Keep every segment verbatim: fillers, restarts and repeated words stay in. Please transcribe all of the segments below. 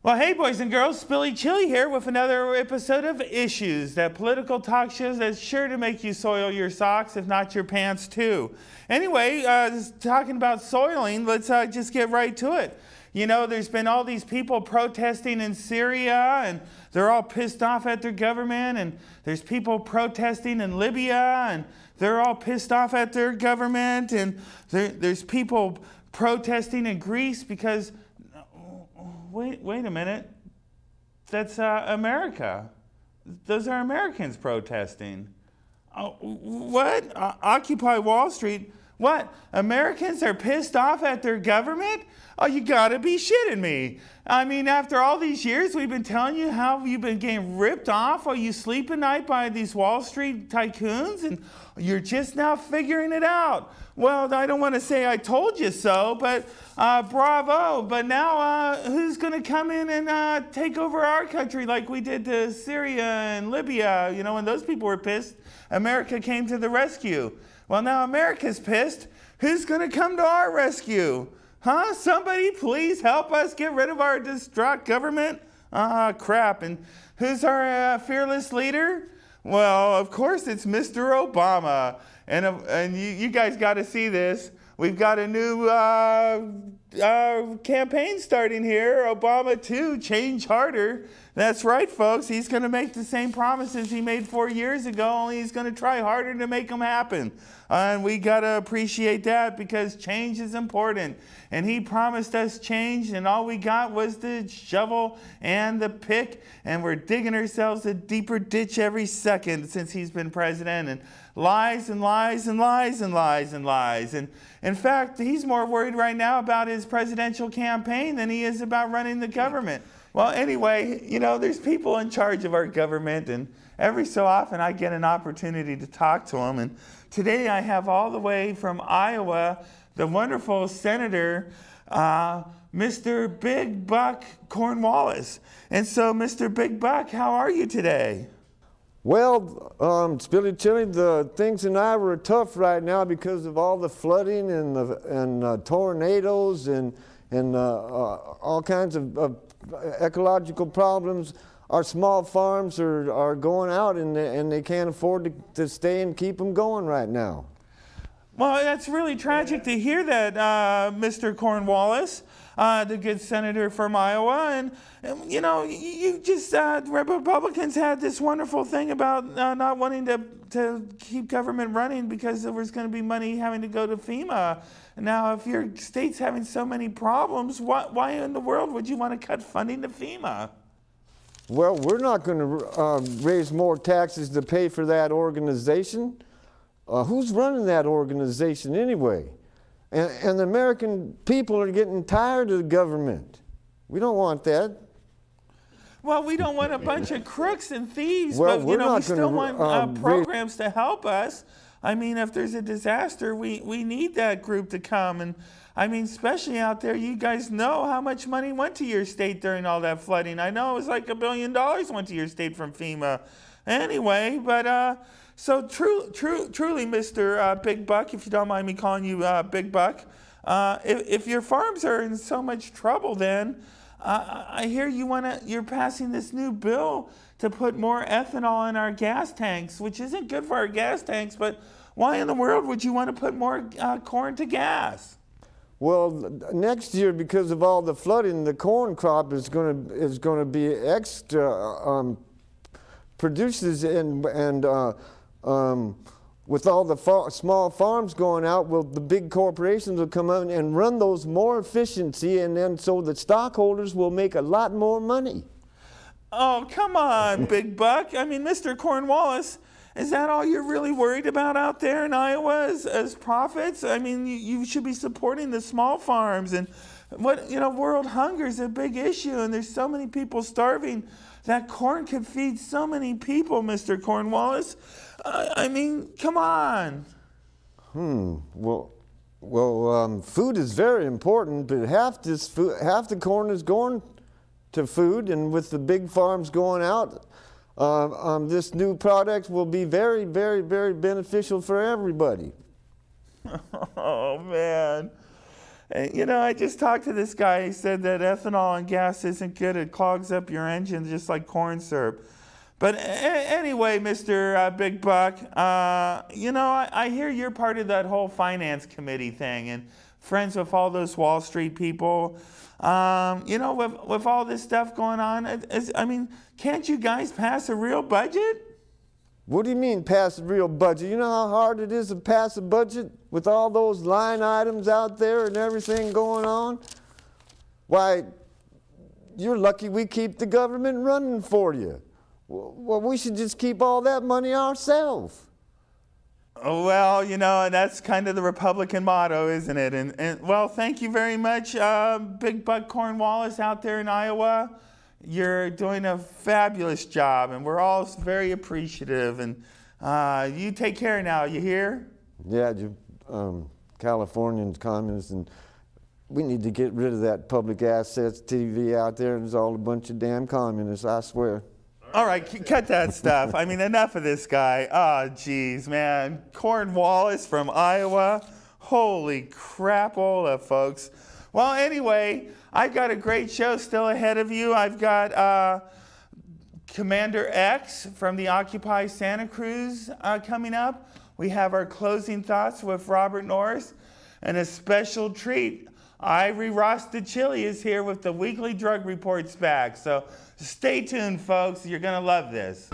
Well, hey, boys and girls, Spilly Chili here with another episode of Issues, that political talk show that's sure to make you soil your socks, if not your pants, too. Anyway, uh, talking about soiling, let's uh, just get right to it. You know, there's been all these people protesting in Syria, and they're all pissed off at their government, and there's people protesting in Libya, and they're all pissed off at their government, and there, there's people protesting in Greece because... Wait, wait a minute. That's uh, America. Those are Americans protesting. Oh, what? Uh, Occupy Wall Street? What? Americans are pissed off at their government? Oh, you gotta be shitting me. I mean, after all these years, we've been telling you how you've been getting ripped off while you sleep at night by these Wall Street tycoons, and you're just now figuring it out. Well, I don't want to say I told you so, but uh, bravo. But now uh, who's going to come in and uh, take over our country like we did to Syria and Libya? You know, when those people were pissed, America came to the rescue. Well, now America's pissed. Who's going to come to our rescue? Huh? Somebody please help us get rid of our distraught government? Ah, crap. And who's our uh, fearless leader? Well, of course, it's Mister Obama. And, uh, and you, you guys got to see this. We've got a new uh, uh, campaign starting here. Obama two, change harder. That's right, folks. He's going to make the same promises he made four years ago, only he's going to try harder to make them happen. Uh, and we got to appreciate that because change is important. And he promised us change, and all we got was the shovel and the pick, and we're digging ourselves a deeper ditch every second since he's been president. And lies and lies and lies and lies and lies. And in fact, he's more worried right now about his presidential campaign than he is about running the government. Well, anyway, you know, there's people in charge of our government, and every so often I get an opportunity to talk to them. And today I have all the way from Iowa the wonderful Senator, uh, Mister Big Buck Cornwallis. And so, Mister Big Buck, how are you today? Well, um, Spilly Chili, the things in Iowa are tough right now because of all the flooding and, the, and uh, tornadoes and, and uh, uh, all kinds of, of ecological problems. Our small farms are, are going out, and they, and they can't afford to, to stay and keep them going right now. Well, that's really tragic to hear that, uh, Mister Cornwallis, uh, the good senator from Iowa. And, and you know, you, you just, uh, Republicans had this wonderful thing about uh, not wanting to, to keep government running because there was going to be money having to go to FEMA. Now, if your state's having so many problems, why, why in the world would you want to cut funding to FEMA? Well, we're not going to uh, raise more taxes to pay for that organization. Uh, who's running that organization anyway? And, and the American people are getting tired of the government. We don't want that. Well, we don't want a bunch of crooks and thieves, well, but you know, we still gonna, want uh, um, programs to help us. I mean, if there's a disaster, we, we need that group to come. And I mean, especially out there, you guys know how much money went to your state during all that flooding. I know it was like a billion dollars went to your state from FEMA. Anyway, but uh, so true, true, truly, Mister Uh, Big Buck, if you don't mind me calling you uh, Big Buck, uh, if, if your farms are in so much trouble, then uh, I hear you wanna you're passing this new bill to put more ethanol in our gas tanks, which isn't good for our gas tanks. But why in the world would you want to put more uh, corn to gas? Well, next year, because of all the flooding, the corn crop is going to is going to be extra um, produces and and uh, um, with all the far, small farms going out, well, the big corporations will come out and run those more efficiency, and then so the stockholders will make a lot more money. Oh, come on, Big Buck. I mean, Mister Cornwallis, is that all you're really worried about out there in Iowa as, as profits? I mean, you, you should be supporting the small farms. And what, you know, world hunger is a big issue, and there's so many people starving. That corn could feed so many people, Mister Cornwallis. Uh, I mean, come on. Hmm. Well, well, um, food is very important, but half this food, half the corn is going to food, and with the big farms going out, uh, um, this new product will be very, very, very beneficial for everybody. Oh man. And, you know, I just talked to this guy. He said that ethanol and gas isn't good. It clogs up your engine just like corn syrup. But anyway, Mister Uh, Big Buck, uh, you know, I, I hear you're part of that whole finance committee thing and friends with all those Wall Street people. Um, you know, with, with all this stuff going on, it's, I mean, can't you guys pass a real budget? What do you mean pass a real budget? You know how hard it is to pass a budget with all those line items out there and everything going on? Why, you're lucky we keep the government running for you. Well, we should just keep all that money ourselves. Oh, well, you know, and that's kind of the Republican motto, isn't it? And, and well, thank you very much, uh, Big Buck Cornwallis out there in Iowa. You're doing a fabulous job, and we're all very appreciative. And uh, you take care now, you hear? Yeah, you, um, Californians, communists, and we need to get rid of that public assets T V out there. There's all a bunch of damn communists, I swear. All right, cut that stuff. I mean, enough of this guy. Oh, geez, man. Cornwallis from Iowa. Holy crapola, folks. Well, anyway, I've got a great show still ahead of you. I've got uh, Commander X from the Occupy Santa Cruz uh, coming up. We have our closing thoughts with Robert Norris. And a special treat. Ivory Rasta Chili is here with the weekly drug reports back. So stay tuned, folks. You're going to love this.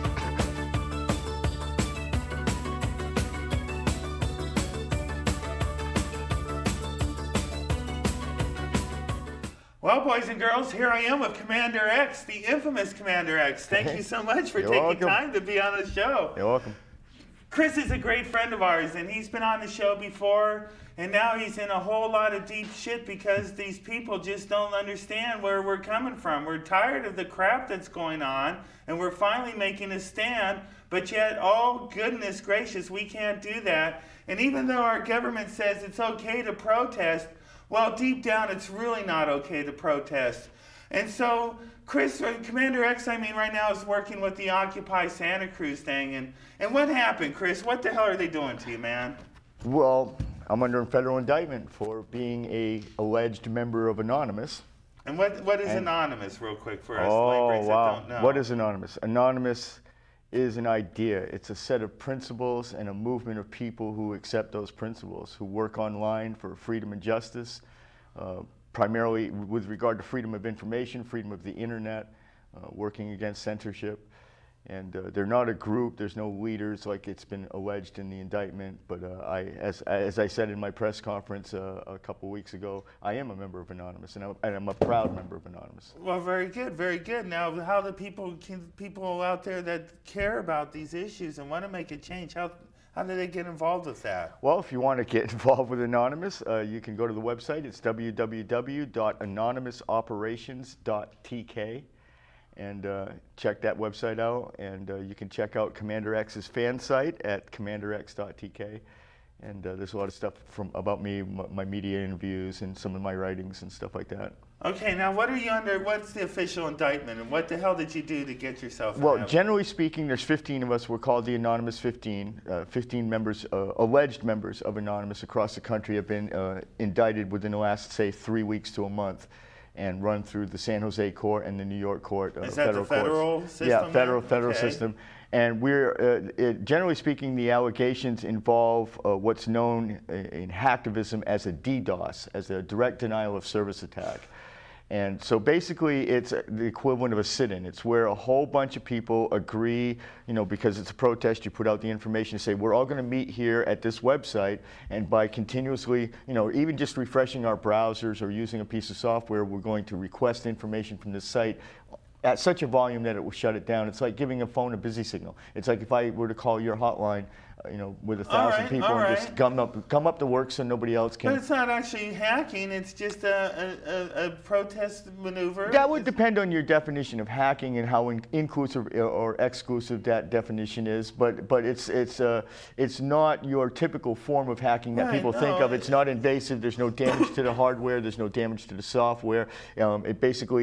Well, boys and girls, here I am with Commander X, the infamous Commander X. Thank you so much for You're taking welcome. time to be on the show. You're welcome. Chris is a great friend of ours, and he's been on the show before, and now he's in a whole lot of deep shit because these people just don't understand where we're coming from. We're tired of the crap that's going on, and we're finally making a stand, but yet, oh, goodness gracious, we can't do that. And even though our government says it's okay to protest, well, deep down, it's really not okay to protest. And so, Chris, Commander X, I mean, right now is working with the Occupy Santa Cruz thing. And, and what happened, Chris? What the hell are they doing to you, man? Well, I'm under a federal indictment for being a alleged member of Anonymous. And what what is and, Anonymous, real quick, for us oh, laborers wow. that don't know? What is Anonymous? Anonymous is an idea. It's a set of principles and a movement of people who accept those principles, who work online for freedom and justice, uh, primarily with regard to freedom of information, freedom of the internet, uh, working against censorship. And uh, they're not a group, there's no leaders like it's been alleged in the indictment, but uh, I, as, as I said in my press conference uh, a couple weeks ago, I am a member of Anonymous, and I'm, and I'm a proud member of Anonymous. Well, very good, very good. Now, how do people, can people out there that care about these issues and want to make a change, how, how do they get involved with that? Well, if you want to get involved with Anonymous, uh, you can go to the website. It's w w w dot anonymous operations dot t k. And uh, check that website out, and uh, you can check out Commander X's fan site at commander x dot t k. And uh, there's a lot of stuff from about me, m my media interviews, and some of my writings and stuff like that. Okay, now what are you under, what's the official indictment, and what the hell did you do to get yourself in Well, that? generally speaking, there's fifteen of us. We're called the Anonymous fifteen. Uh, fifteen members, uh, alleged members of Anonymous across the country have been uh, indicted within the last, say, three weeks to a month, and run through the San Jose court and the New York court. Uh, Is that federal the federal courts. system? Yeah, federal there? federal Okay. system. And we're, uh, it, generally speaking, the allegations involve uh, what's known in hacktivism as a DDoS, as a direct denial of service attack. And so basically it's the equivalent of a sit-in. It's where a whole bunch of people agree, you know, because it's a protest, you put out the information, say, we're all going to meet here at this website, and by continuously, you know, even just refreshing our browsers or using a piece of software, we're going to request information from this site at such a volume that it will shut it down. It's like giving a phone a busy signal. It's like if I were to call your hotline, uh, you know, with a thousand right, people all and right. just come up, come up to work so nobody else can. But it's not actually hacking, it's just a, a, a, a protest maneuver. That would It's- depend on your definition of hacking and how in inclusive or exclusive that definition is. But but it's it's uh, it's not your typical form of hacking that Right, people no, think of. it- It's not invasive. There's no damage to the hardware. There's no damage to the software. Um, it basically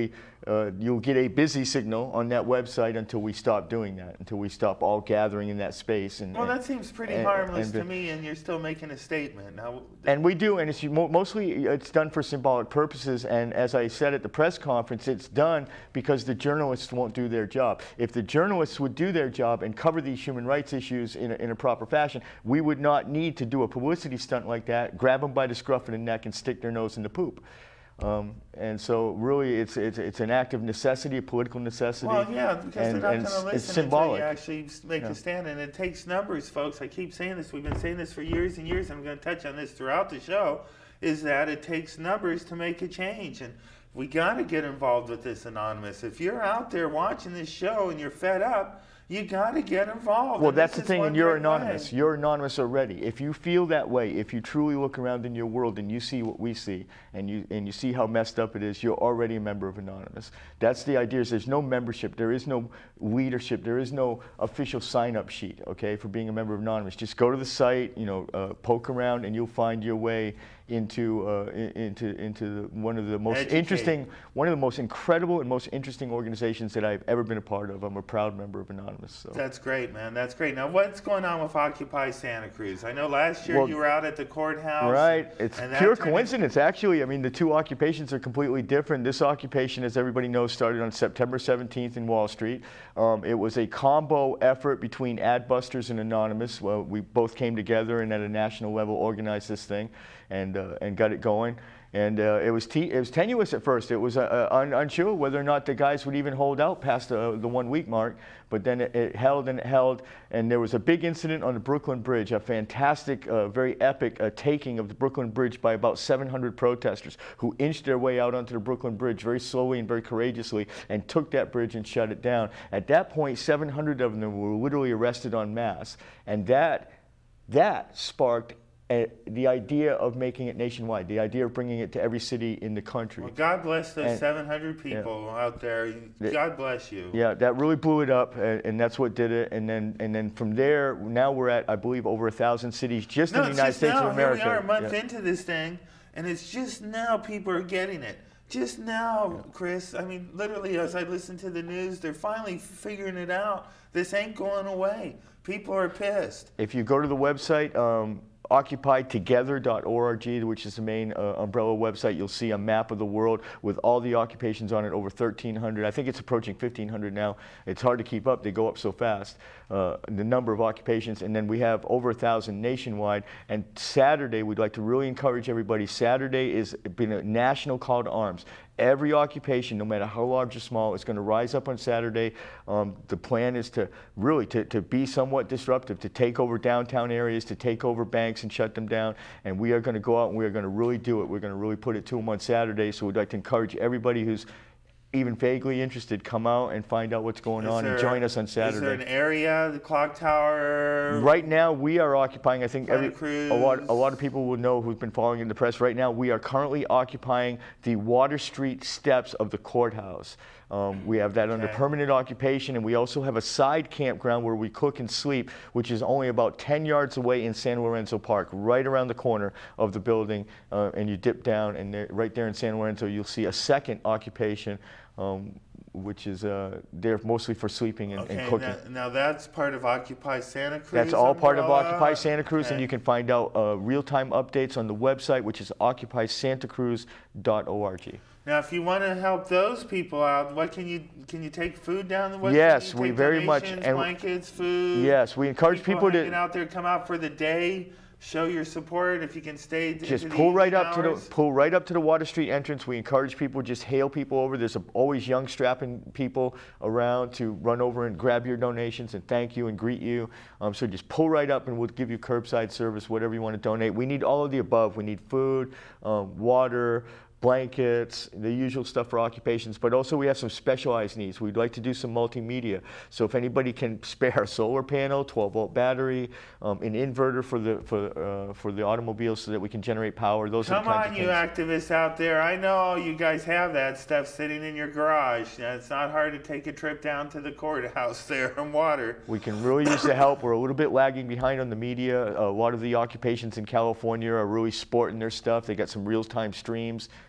uh, you'll get a busy signal on that website until we stop doing that, until we stop all gathering in that space. And, well, that seems pretty and, harmless and, to me, and you're still making a statement. Now, and we do, and it's mostly it's done for symbolic purposes. And as I said at the press conference, it's done because the journalists won't do their job. If the journalists would do their job and cover these human rights issues in a, in a proper fashion, we would not need to do a publicity stunt like that, grab them by the scruff of the neck and stick their nose in the poop. Um, and so really it's, it's, it's an act of necessity, a political necessity. Well, yeah, because and, they're not and going to it's listen until symbolic. you actually make Yeah. a stand. And it takes numbers, folks. I keep saying this. We've been saying this for years and years. And I'm going to touch on this throughout the show, is that it takes numbers to make a change. And we got to get involved with this, Anonymous. If you're out there watching this show and you're fed up, you got to get involved. Well, and that's this the is thing, one and you're great anonymous. way. You're anonymous already. If you feel that way, if you truly look around in your world and you see what we see, and you and you see how messed up it is, you're already a member of Anonymous. That's the idea. Is there's no membership, there is no leadership, there is no official sign-up sheet, okay, for being a member of Anonymous. Just go to the site, you know, uh, poke around, and you'll find your way into uh, into into the, one of the most Educate. interesting, one of the most incredible and most interesting organizations that I've ever been a part of. I'm a proud member of Anonymous. So. That's great, man. That's great. Now, what's going on with Occupy Santa Cruz? I know last year Well, you were out at the courthouse. Right. It's and that pure turned coincidence, actually. I mean, the two occupations are completely different. This occupation, as everybody knows, started on September seventeenth in Wall Street. Um, it was a combo effort between Adbusters and Anonymous. Well, we both came together and at a national level organized this thing and, uh, and got it going. And uh, it was te it was tenuous at first. It was uh, un unsure whether or not the guys would even hold out past uh, the one week mark. But then it, it held and it held. And there was a big incident on the Brooklyn Bridge, a fantastic, uh, very epic uh, taking of the Brooklyn Bridge by about seven hundred protesters who inched their way out onto the Brooklyn Bridge very slowly and very courageously and took that bridge and shut it down. At that point, seven hundred of them were literally arrested en masse. And that, that sparked Uh, the idea of making it nationwide, the idea of bringing it to every city in the country. Well, God bless those And- seven hundred people yeah. out there. God bless you. Yeah, that really blew it up, and, and that's what did it. And then, and then from there, now we're at, I believe, over a thousand cities just No, in the it's United just States now. of America. Here we are a month Yeah. into this thing, and it's just now people are getting it. Just now, Chris. I mean, literally, as I listen to the news, they're finally figuring it out. This ain't going away. People are pissed. If you go to the website, um, occupy together dot org, which is the main uh, umbrella website, you'll see a map of the world with all the occupations on it, over thirteen hundred. I think it's approaching fifteen hundred now. It's hard to keep up. They go up so fast, uh, the number of occupations. And then we have over a thousand nationwide. And Saturday, we'd like to really encourage everybody. Saturday is been a national call to arms. Every occupation, no matter how large or small, is going to rise up on Saturday. Um, the plan is to really to, to be somewhat disruptive, to take over downtown areas, to take over banks and shut them down. And we are going to go out and we are going to really do it. We're going to really put it to them on Saturday. So we'd like to encourage everybody who's even vaguely interested, come out and find out what's going Is on there- and join us on Saturday. Is there an area, the clock tower? Right now, we are occupying, I think Santa every, Cruz. a, lot, a lot of people will know who've been following in the press. Right now, we are currently occupying the Water Street steps of the courthouse. Um, we have that under Okay. permanent occupation, and we also have a side campground where we cook and sleep, which is only about ten yards away in San Lorenzo Park, right around the corner of the building. Uh, and you dip down, and there, right there in San Lorenzo, you'll see a second occupation, um, which is uh, there mostly for sleeping and, Okay, and cooking. now, now that's part of Occupy Santa Cruz. That's all part of umbrella? Occupy Santa Cruz, Okay. and you can find out uh, real-time updates on the website, which is occupy santa cruz dot org. Now, if you want to help those people out, what can you can you take food down? What Yes, can you we take very much- donations, and- blankets, food. Yes, we encourage people to- hanging out there, come out for the day, show your support. If you can stay, Just into pull the right evening up to the hours. pull right up to the Water Street entrance. We encourage people, just hail people over. There's a, always young, strapping people around to run over and grab your donations and thank you and greet you. Um, so just pull right up and we'll give you curbside service, whatever you want to donate. We need all of the above. We need food, um, water, blankets, the usual stuff for occupations, but also we have some specialized needs. We'd like to do some multimedia. So if anybody can spare a solar panel, twelve volt battery, um, an inverter for the for uh, for the automobiles so that we can generate power, those Come are the kinds on, of you things. activists out there. I know you guys have that stuff sitting in your garage. Now, it's not hard to take a trip down to the courthouse there and water. We can really use the help. We're a little bit lagging behind on the media. A lot of the occupations in California are really sporting their stuff. They got some real-time streams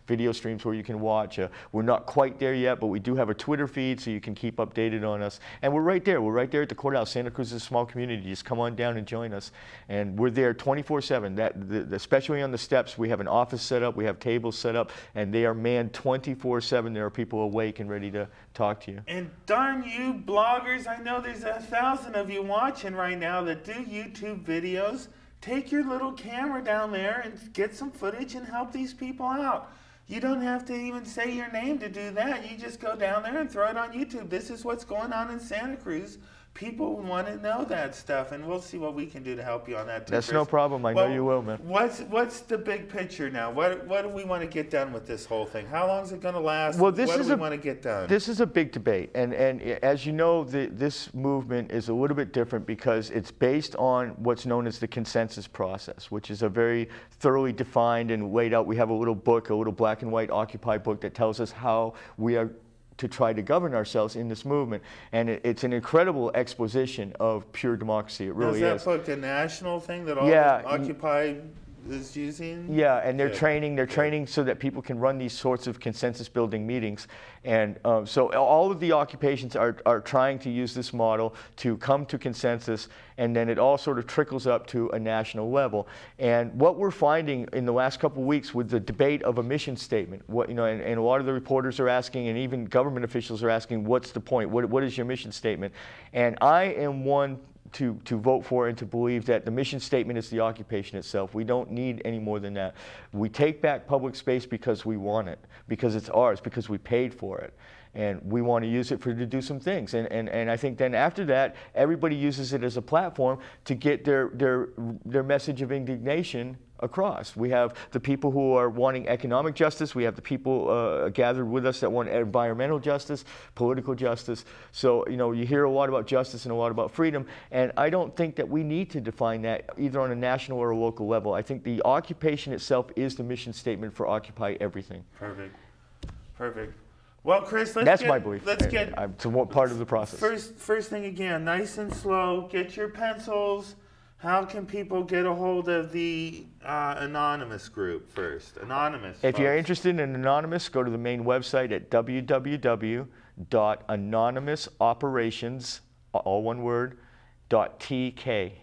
video streams where you can watch. Uh, we're not quite there yet, but we do have a Twitter feed so you can keep updated on us. And we're right there. We're right there at the courthouse. Santa Cruz is a small community. Just come on down and join us. And we're there twenty-four seven. That, the, especially on the steps, we have an office set up, we have tables set up, and they are manned twenty-four seven. There are people awake and ready to talk to you. And darn you bloggers, I know there's a thousand of you watching right now that do YouTube videos. Take your little camera down there and get some footage and help these people out. You don't have to even say your name to do that. You just go down there and throw it on YouTube. This is what's going on in Santa Cruz. People want to know that stuff, and we'll see what we can do to help you on that too. That's Chris. no problem. I well, know you will, man. What's what's the big picture now? What what do we want to get done with this whole thing? How long is it going to last? Well, this what is do we a, want to get done? This is a big debate, and and as you know, the, this movement is a little bit different because it's based on what's known as the consensus process, which is a very thoroughly defined and laid out. We have a little book, a little black and white Occupy book that tells us how we are to try to govern ourselves in this movement. And it, it's an incredible exposition of pure democracy. It really is. is. That book a national thing that all yeah, Occupy is using? Yeah, and they're Good. training, they're Good. training so that people can run these sorts of consensus building meetings. And um, so all of the occupations are, are trying to use this model to come to consensus, and then it all sort of trickles up to a national level. And what we're finding in the last couple of weeks with the debate of a mission statement, what, you know, and, and a lot of the reporters are asking, and even government officials are asking, what's the point? What, what is your mission statement? And I am one To, to vote for and to believe that the mission statement is the occupation itself. We don't need any more than that. We take back public space because we want it, because it's ours, because we paid for it. And we want to use it for to do some things. And, and, and I think then after that, everybody uses it as a platform to get their, their, their message of indignation across. We have the people who are wanting economic justice. We have the people uh, gathered with us that want environmental justice, political justice. So, you know, you hear a lot about justice and a lot about freedom. And I don't think that we need to define that either on a national or a local level. I think the occupation itself is the mission statement for Occupy Everything. Perfect. Perfect. Well, Chris, let's That's get, my belief. Let's get I, I, it's one part of the process. First, first thing again, nice and slow. Get your pencils. How can people get a hold of the uh, Anonymous group first? Anonymous. If folks. you're interested in Anonymous, go to the main website at w w w dot anonymous operations, all one word, dot t k.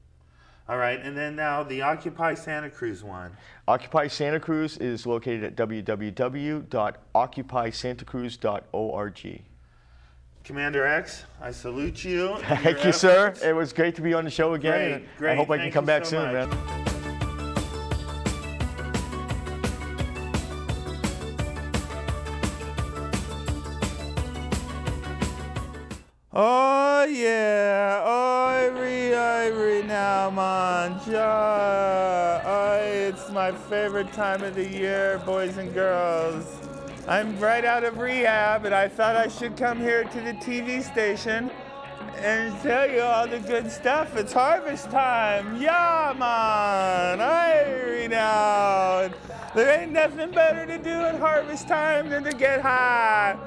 All right, and then now the Occupy Santa Cruz one. Occupy Santa Cruz is located at w w w dot occupy santa cruz dot org. Commander X, I salute you. Thank you, sir. It was great to be on the show again. Great, great. I hope I Thank can come you back so soon, much. man. Oh yeah, Irie, Irie now, man. Ja, oh, it's my favorite time of the year, boys and girls. I'm right out of rehab, and I thought I should come here to the T V station and tell you all the good stuff. It's harvest time. Yeah, man. Irie now. There ain't nothing better to do at harvest time than to get high.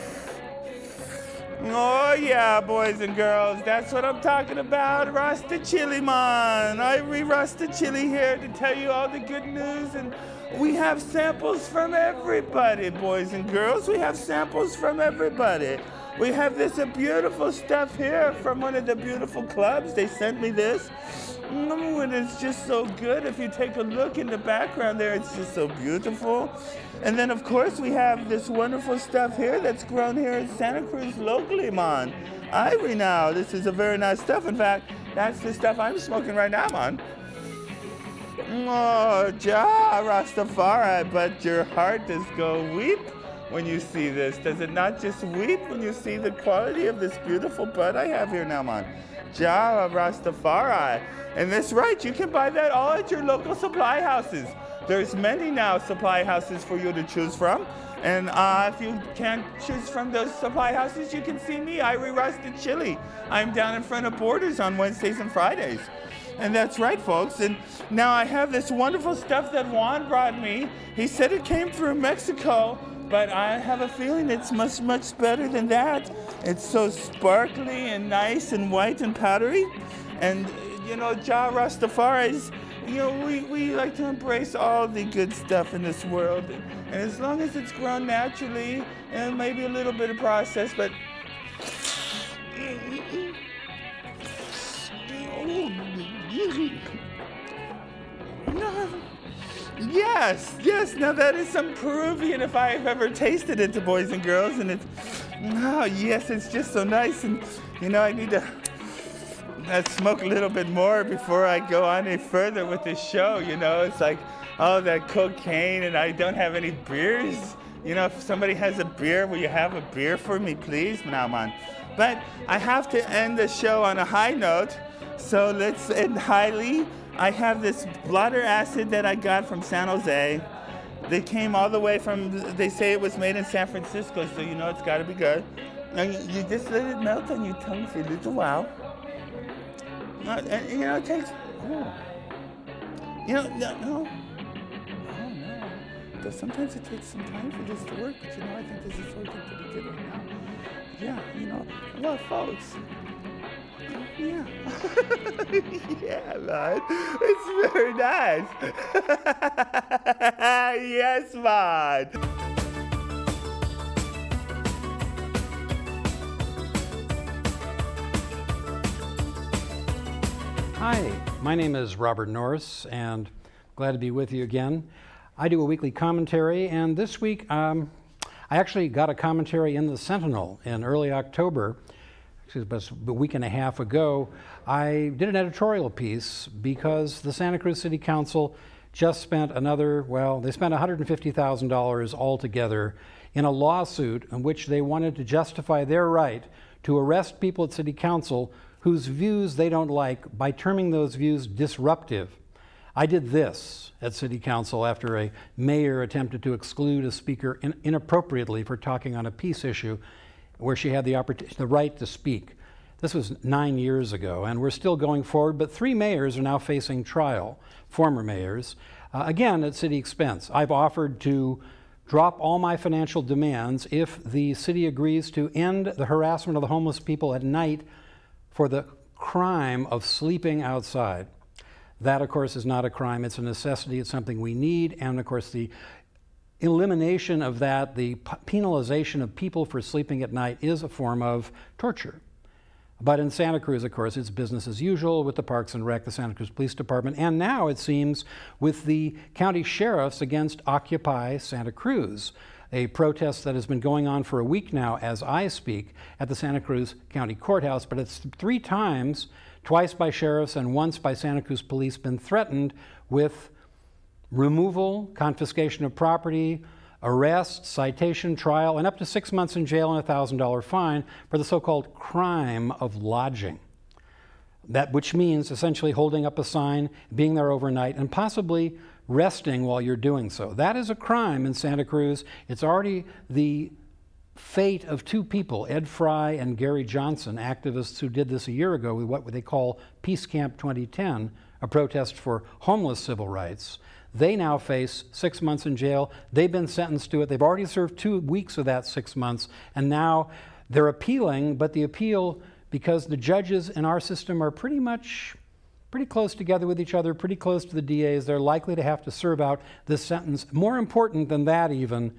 Oh yeah, boys and girls, that's what I'm talking about. Rasta Chili, man. Irie Rasta Chili here to tell you all the good news, and we have samples from everybody, boys and girls. We have samples from everybody. We have this uh, beautiful stuff here from one of the beautiful clubs. They sent me this. Mm, and it's just so good. If you take a look in the background there, it's just so beautiful. And then, of course, we have this wonderful stuff here that's grown here in Santa Cruz locally, man. Irie now, this is a very nice stuff. In fact, that's the stuff I'm smoking right now, man. Oh, Ja, Rastafari, but your heart does go weep when you see this. Does it not just weep when you see the quality of this beautiful bud I have here now, man? Ja, Rastafari. And that's right, you can buy that all at your local supply houses. There's many now supply houses for you to choose from. And uh, if you can't choose from those supply houses, you can see me, Irie Rasta Chili. I'm down in front of Borders on Wednesdays and Fridays. And that's right, folks. And now I have this wonderful stuff that Juan brought me. He said it came through Mexico, but I have a feeling it's much, much better than that. It's so sparkly and nice and white and powdery. And you know, Jah Rastafari's, you know, we, we like to embrace all the good stuff in this world. And as long as it's grown naturally, and maybe a little bit of process, but yes, yes, now that is some Peruvian if I've ever tasted it, to boys and girls, and it's, oh yes, it's just so nice, and you know, I need to uh, smoke a little bit more before I go on any further with this show, you know, it's like, oh, that cocaine, and I don't have any beers, you know, if somebody has a beer, will you have a beer for me, please? Now, man. But I have to end the show on a high note, so let's end highly. I have this blotter acid that I got from San Jose. They came all the way from, they say it was made in San Francisco, so you know it's gotta be good. And you just let it melt on your tongue for a little while. Uh, and, you know, it takes, oh. You know, no, no. Oh, no. Because sometimes it takes some time for this to work, but you know, I think this is working pretty good right now. Yeah, you know, well, folks. Yeah. Yeah, man. It's very nice. Yes, man. Hi, my name is Robert Norris, and glad to be with you again. I do a weekly commentary, and this week um, I actually got a commentary in the Sentinel in early October. About a week and a half ago, I did an editorial piece because the Santa Cruz City Council just spent another, well, they spent one hundred fifty thousand dollars altogether in a lawsuit in which they wanted to justify their right to arrest people at City Council whose views they don't like by terming those views disruptive. I did this at City Council after a mayor attempted to exclude a speaker in inappropriately for talking on a peace issue where she had the opportunity, the right to speak. This was nine years ago, and we're still going forward, but three mayors are now facing trial, former mayors, uh, again at city expense. I've offered to drop all my financial demands if the city agrees to end the harassment of the homeless people at night for the crime of sleeping outside. That, of course, is not a crime. It's a necessity. It's something we need, and of course, the elimination of that, the penalization of people for sleeping at night, is a form of torture. But in Santa Cruz, of course, it's business as usual with the Parks and Rec, the Santa Cruz Police Department, and now it seems with the county sheriffs against Occupy Santa Cruz, a protest that has been going on for a week now as I speak at the Santa Cruz County Courthouse, but it's three times, twice by sheriffs and once by Santa Cruz Police, been threatened with removal, confiscation of property, arrest, citation, trial, and up to six months in jail and a one thousand dollar fine for the so-called crime of lodging. That, which means essentially holding up a sign, being there overnight, and possibly resting while you're doing so. That is a crime in Santa Cruz. It's already the fate of two people, Ed Fry and Gary Johnson, activists who did this a year ago with what they call Peace Camp twenty ten, a protest for homeless civil rights. They now face six months in jail. They've been sentenced to it. They've already served two weeks of that six months, and now they're appealing, but the appeal, because the judges in our system are pretty much pretty close together with each other, pretty close to the D As, they're likely to have to serve out this sentence. More important than that even,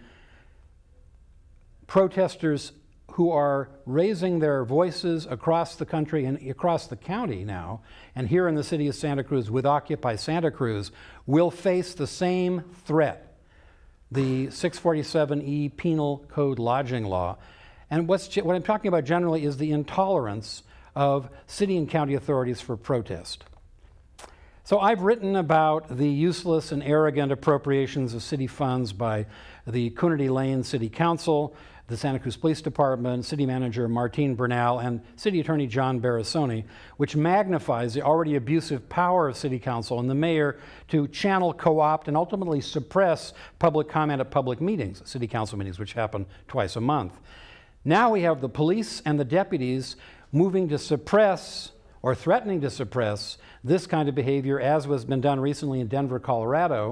protesters who are raising their voices across the country and across the county now, and here in the city of Santa Cruz with Occupy Santa Cruz, will face the same threat, the six forty-seven E Penal Code lodging law. And what's, what I'm talking about generally is the intolerance of city and county authorities for protest. So I've written about the useless and arrogant appropriations of city funds by the Coonerty Lane City Council, the Santa Cruz Police Department, City Manager Martine Bernal, and City Attorney John Barasoni, which magnifies the already abusive power of City Council and the mayor to channel, co-opt, and ultimately suppress public comment at public meetings, City Council meetings, which happen twice a month. Now we have the police and the deputies moving to suppress or threatening to suppress this kind of behavior, as was been done recently in Denver, Colorado.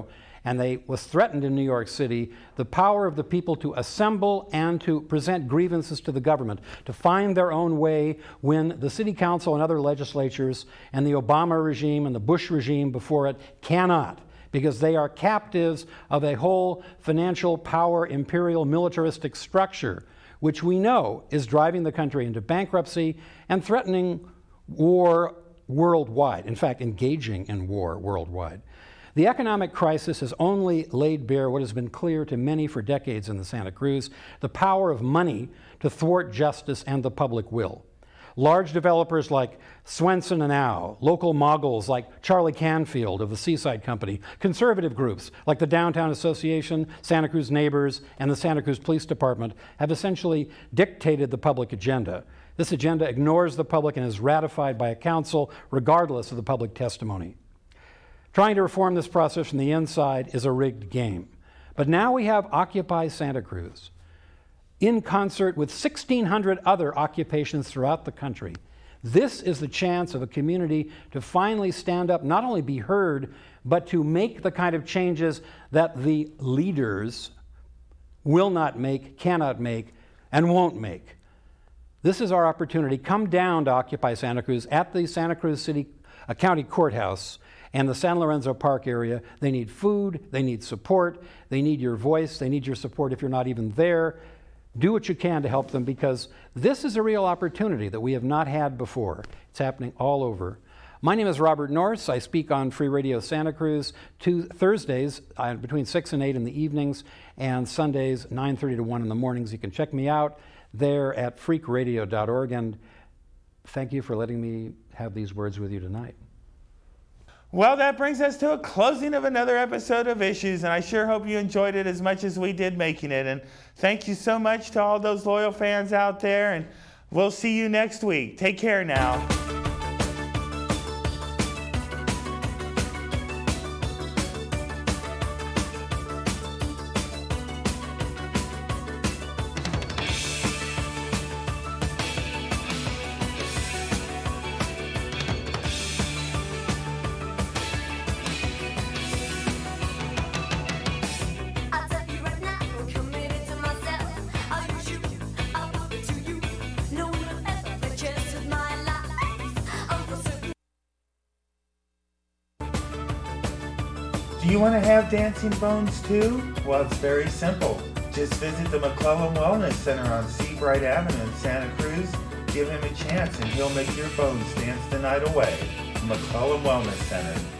and they was threatened in New York City, the power of the people to assemble and to present grievances to the government, to find their own way when the city council and other legislatures and the Obama regime and the Bush regime before it cannot, because they are captives of a whole financial power, imperial, militaristic structure, which we know is driving the country into bankruptcy and threatening war worldwide, in fact, engaging in war worldwide. The economic crisis has only laid bare what has been clear to many for decades in the Santa Cruz, the power of money to thwart justice and the public will. Large developers like Swenson and Au, local moguls like Charlie Canfield of the Seaside Company, conservative groups like the Downtown Association, Santa Cruz Neighbors, and the Santa Cruz Police Department have essentially dictated the public agenda. This agenda ignores the public and is ratified by a council regardless of the public testimony. Trying to reform this process from the inside is a rigged game. But now we have Occupy Santa Cruz, in concert with sixteen hundred other occupations throughout the country. This is the chance of a community to finally stand up, not only be heard, but to make the kind of changes that the leaders will not make, cannot make, and won't make. This is our opportunity. Come down to Occupy Santa Cruz at the Santa Cruz City uh, County Courthouse and the San Lorenzo Park area. They need food, they need support, they need your voice, they need your support if you're not even there. Do what you can to help them, because this is a real opportunity that we have not had before. It's happening all over. My name is Robert Norris. I speak on Free Radio Santa Cruz two Thursdays uh, between six and eight in the evenings, and Sundays nine thirty to one in the mornings. You can check me out there at freak radio dot org, and thank you for letting me have these words with you tonight. Well, that brings us to a closing of another episode of Issues, and I sure hope you enjoyed it as much as we did making it. And thank you so much to all those loyal fans out there, and we'll see you next week. Take care now. Do you want to have dancing bones too? Well, it's very simple. Just visit the McClellan Wellness Center on Seabright Avenue in Santa Cruz. Give him a chance and he'll make your bones dance the night away. McClellan Wellness Center.